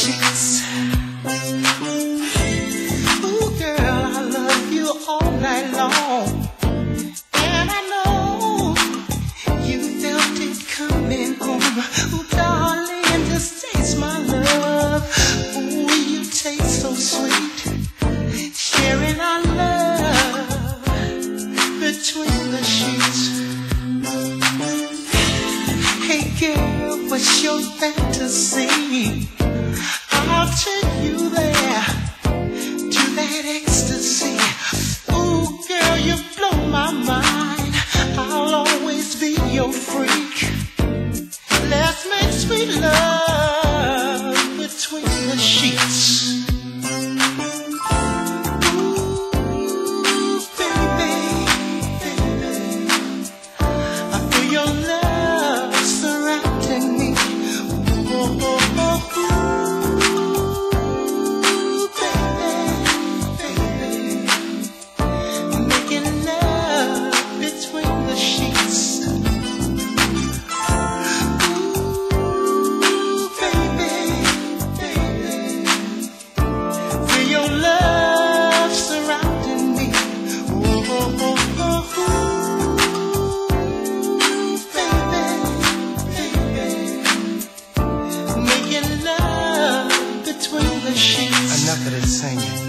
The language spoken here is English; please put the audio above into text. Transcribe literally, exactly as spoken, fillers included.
sheets. Ooh, girl, I love you all night long, and I know you felt it coming home. Ooh, darling, just taste my love. Ooh, you taste so sweet, sharing our love between the sheets. Hey girl, what's your fantasy? I'll take you there to that ecstasy. Ooh, girl, you blow my mind. I'll always be your freak. Let's make sweet love between the sheets. Ooh, baby, baby, I feel your love surrounding me. Oh, oh, oh, ooh, baby, baby, making love between the sheets. Ooh, baby, baby, feel your love surrounding me. Oh, oh, oh, oh, ooh, baby, baby, making love between the sheets. Enough of this singing.